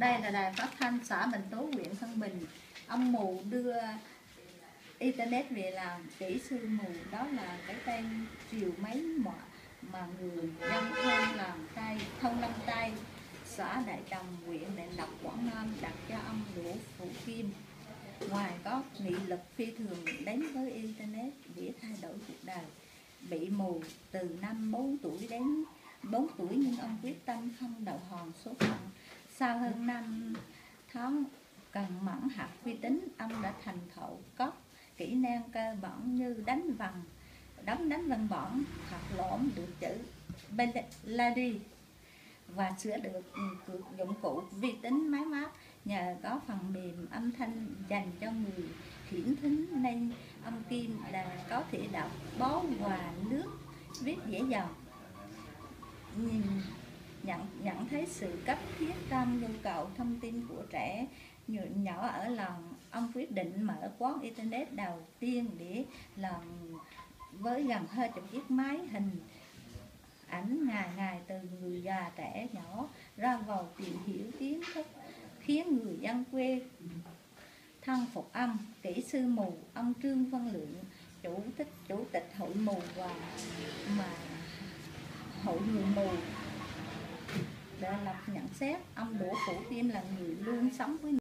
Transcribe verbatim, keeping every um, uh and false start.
Đây là đài phát thanh xã Bình Tố, huyện Thăng Bình. Ông mù đưa internet về làm kỹ sư mù, đó là cái tên triều mấy mà, mà người dân thôn làm tay thôn Lâm Tây, xã Đại Đồng, huyện Đại Lộc, Quảng Nam đặt cho ông Đỗ Phủ Kim. Ngoài có nghị lực phi thường đến với internet để thay đổi cuộc đời. Bị mù từ năm bốn tuổi đến bốn tuổi nhưng ông quyết tâm không đầu hàng số phận. Sau hơn năm tháng cần mẫn học vi tính, ông đã thành thạo các kỹ năng cơ bản như đánh vần, đóng đánh vần bỏng, học lõm được chữ Belady và sửa được dụng cụ vi tính máy móc. Nhờ có phần mềm âm thanh dành cho người khiếm thính nên ông Kim là có thể đọc báo và lướt viết dễ dàng. Nhìn nhận nhận thấy sự cấp thiết trong nhu cầu thông tin của trẻ nhỏ ở làng, ông quyết định mở quán internet đầu tiên để làm với gần hai chục chiếc máy hình ảnh ngày ngày từ người già trẻ nhỏ ra vào tìm hiểu kiến thức, khiến người dân quê thân phục ông. Kỹ sư mù ông Trương Văn Lượng, chủ tịch chủ tịch hội mù và mà hội người mù đã lập nhận xét ông Đỗ Phủ Kim là người luôn sống với